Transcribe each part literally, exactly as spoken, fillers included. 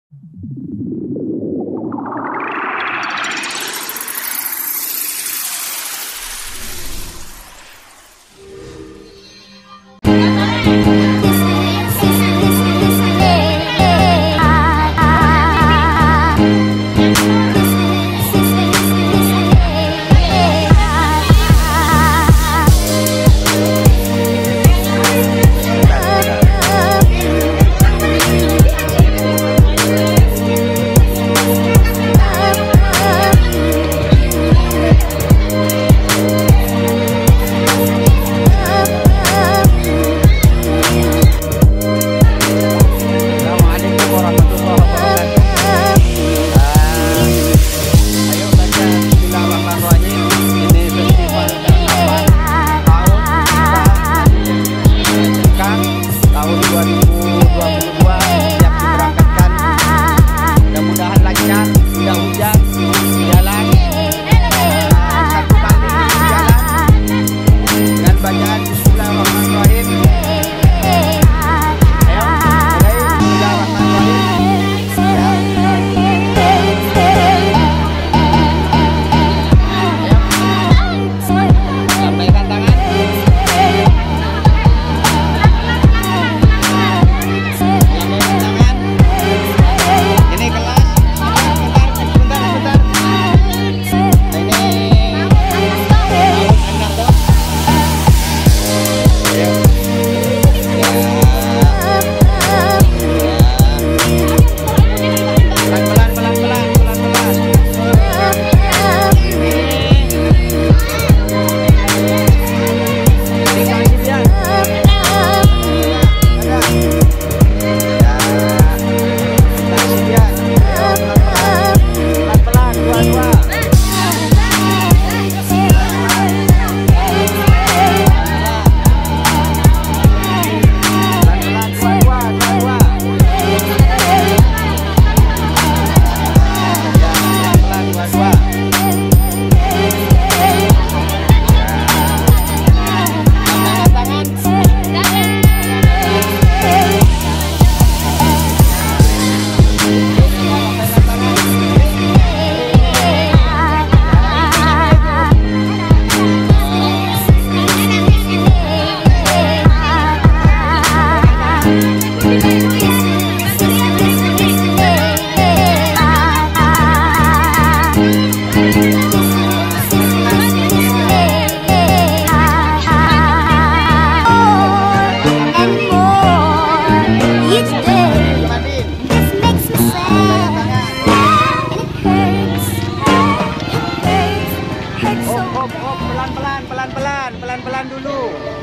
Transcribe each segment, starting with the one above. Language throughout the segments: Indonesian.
pelan-pelan dulu.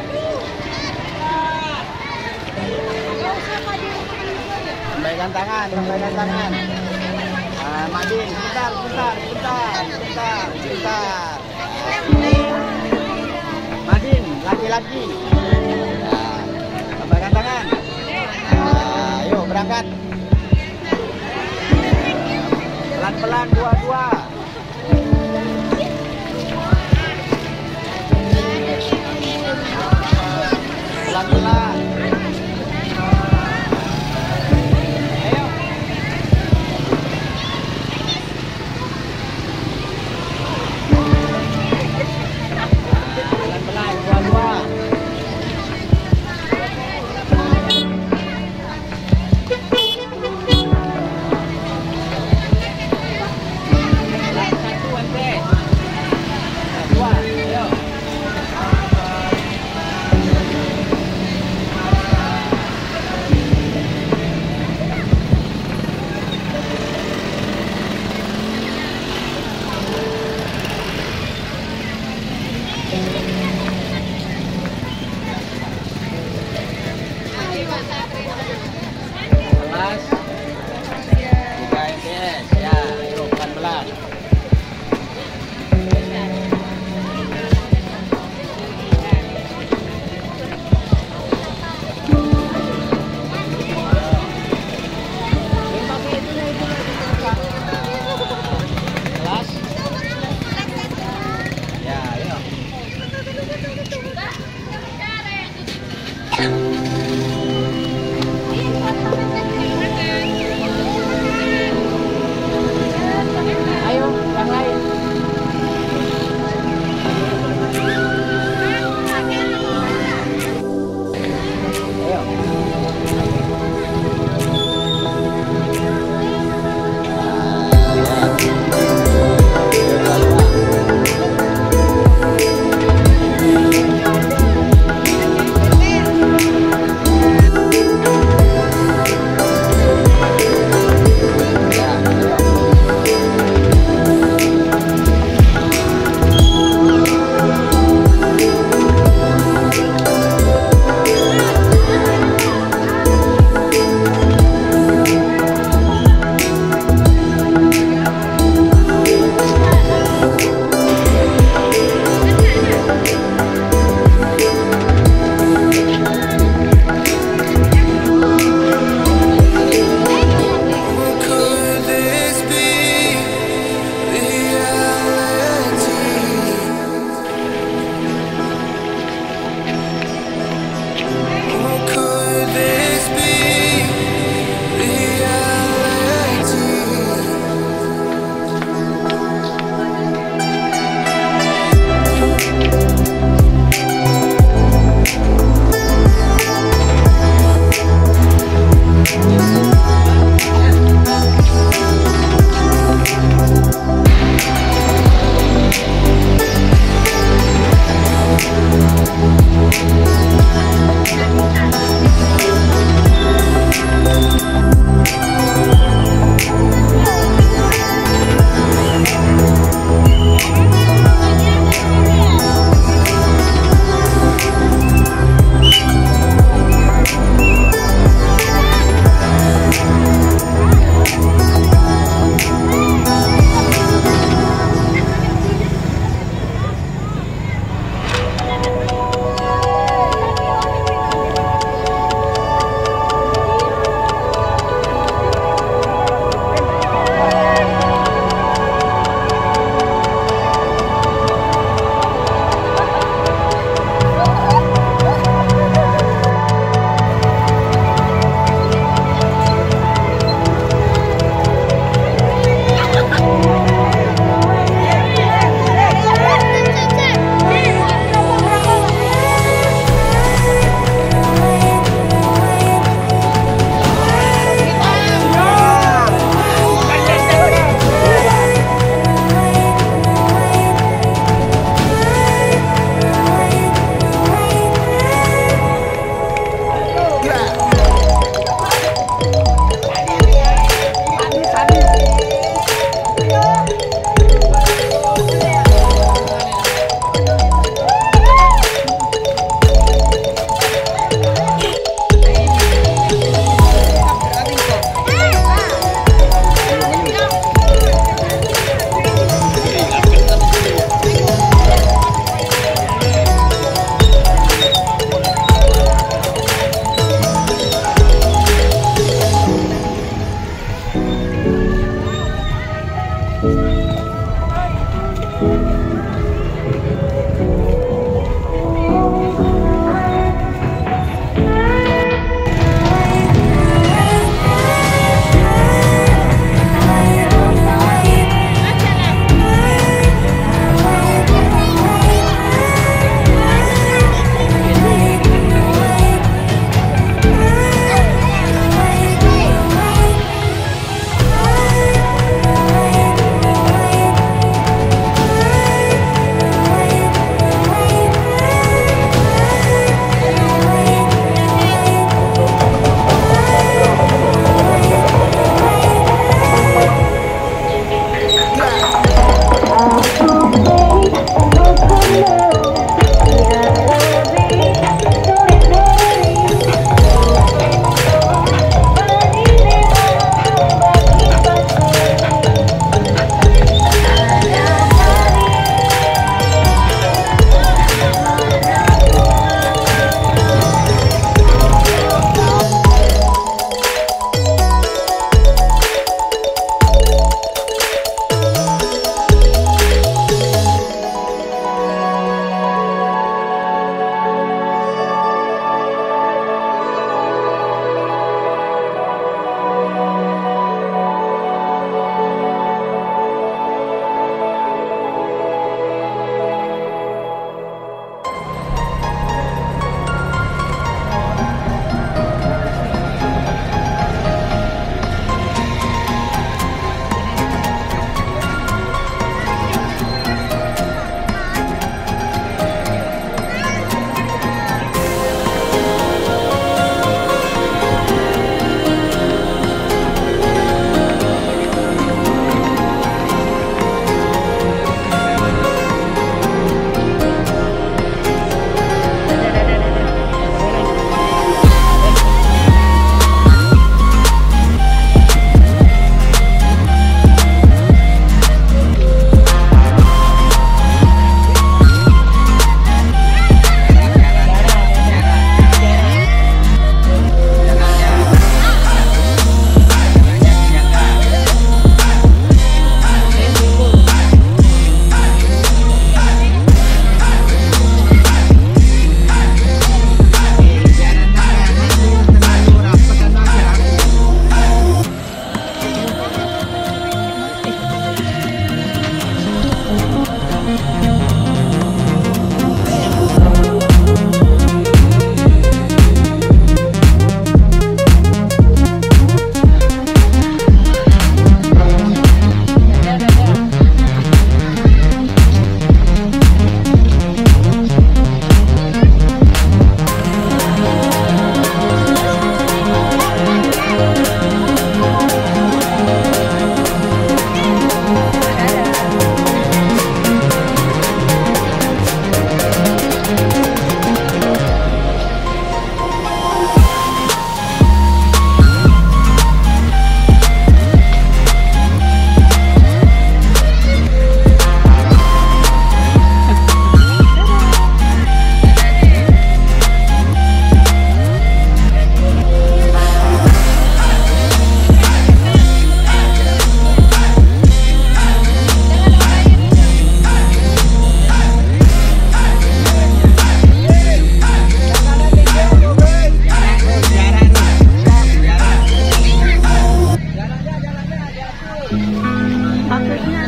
Sampaikan tangan, sampaikan tangan. Nah, Madin, sebentar, sebentar, sebentar, sebentar, sebentar. Madin, laki-laki. Nah, sampaikan tangan. Nah, ayo berangkat. Pelan-pelan dua-dua. Pelan-pelan. Ayo. Pelan-pelan dua-dua.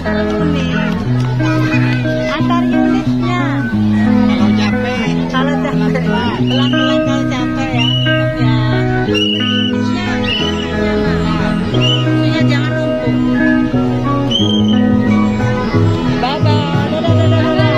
unit. Antar unitnya. Kalau capek, Kalau capek, pelan-pelan kalau capek ya. Ya. Punya jangan numpuk. Bye bye. Dadah dadah dadah.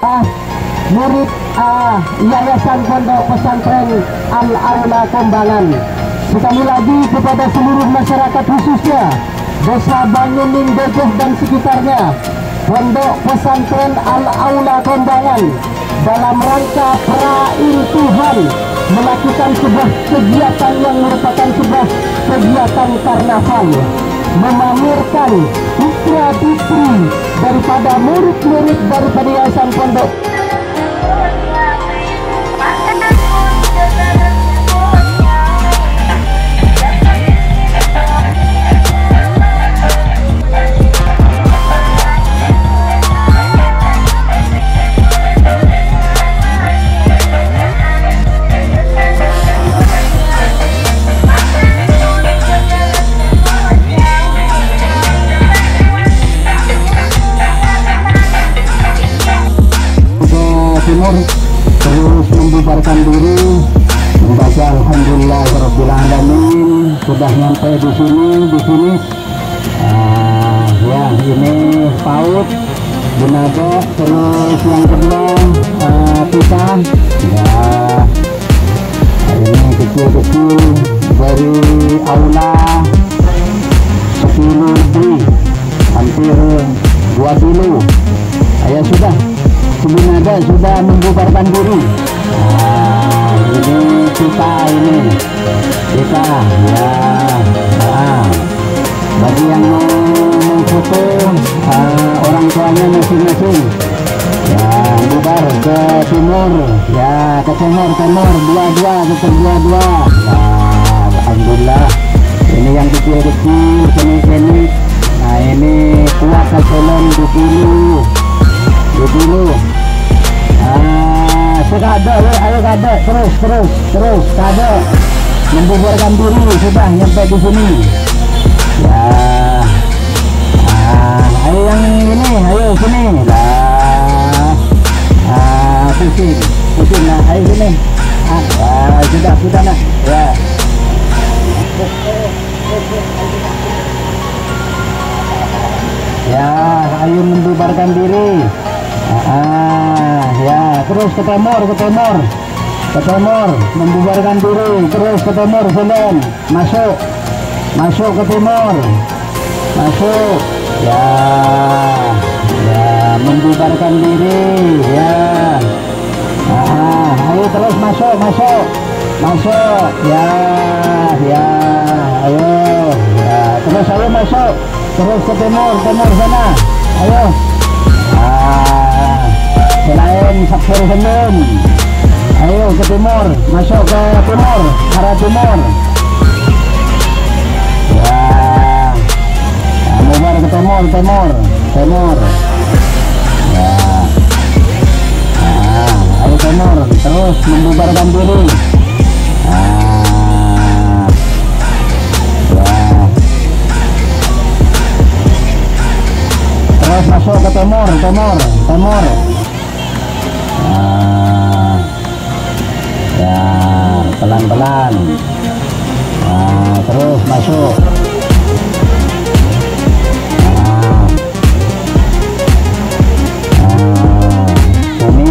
ah, murid ah, Yayasan Pondok Pesantren Al-Aula Kombangan. Sekali lagi kepada seluruh masyarakat khususnya Desa Banyuning Dejeh dan sekitarnya, Pondok Pesantren Al-Aula Kombangan dalam rangka perayaan Tuhan melakukan sebuah kegiatan yang merupakan sebuah kegiatan karnaval, memamerkan putra-putri daripada murid-murid daripada Yayasan Pondok. Timur terus membubarkan diri, membaca alhamdulillah rabbil alamin, sudah nyampe di sini di sini uh, ya ini PAUD Bunado, terus yang kedua uh, pisah ya, ini kecil-kecil dari aula sepuluh lebih hampir dua kilo ya sudah Bunado sudah membubarkan diri. Nah, ini kita ini kita ya. Nah, bagi yang mau foto uh, orang tuanya masing-masing ya bubar ke timur ya, ke timur timur dua-dua tetap dua-dua. Nah, alhamdulillah ini yang kecil-kecil sini-sini. Nah, ini kuat kecolong dulu dulu. Ah, sekada, ayo kada, terus terus terus kada membubarkan diri, sudah nyampe di sini. Ya, ah, ayo yang ini, ayo sini lah. Ah, pusing, pusing lah, ayo sini. Ah, ah sudah sudah nah, ya. Ya, ayo membubarkan diri. Ah, ya, terus ke timur, ke timur, ke timur, membubarkan diri, terus ke timur, Selen, masuk, masuk ke timur, masuk, ya, ya, membubarkan diri, ya, ah, ayo terus masuk, masuk, masuk, ya, ya, ayo, ya, terus ayo masuk, terus ke timur, timur sana, ayo. Ah, selain Sapur Senin, ayo ke timur, masuk ke timur, arah timur. Ya, nah, bubar ke timur, timur, timur. Ya, nah, ayo timur, terus membubarkan diri. Ah, ya. Terus masuk ke timur, timur, timur. Nah, ya, pelan-pelan. Nah, terus masuk. Nah, nah, sini.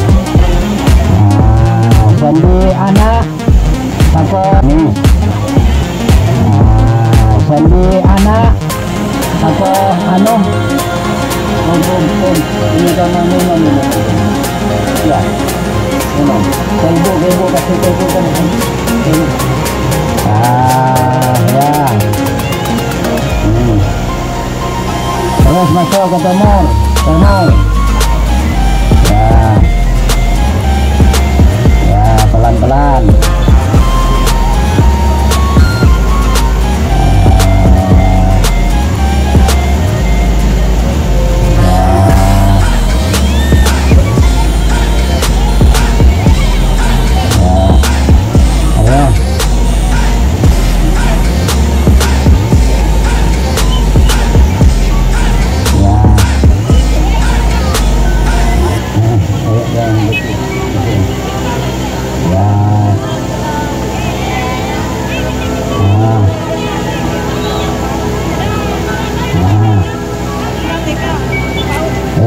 Nah, sendi anak, takut nih. Nah, sendi anak, takut anu. Om, om, om, ini sama minum ini. Ya, minum. Ibu, ibu kasih ibu kan. Ah, ya. Hmm. Terus masuk ke timur, timur. Ya, ya pelan-pelan. Ya,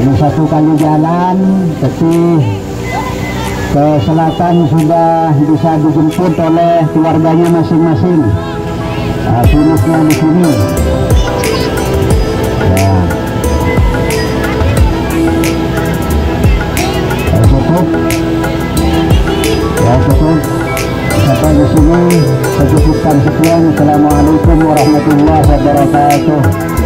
Ini satu kali jalan, tapi ke selatan sudah bisa dijemput oleh keluarganya masing-masing. Nah, finishnya di sini. Ya. Ya, cukup. Ya, cukup. Sampai di sini saya cukupkan sekian. Assalamualaikum warahmatullahi wabarakatuh.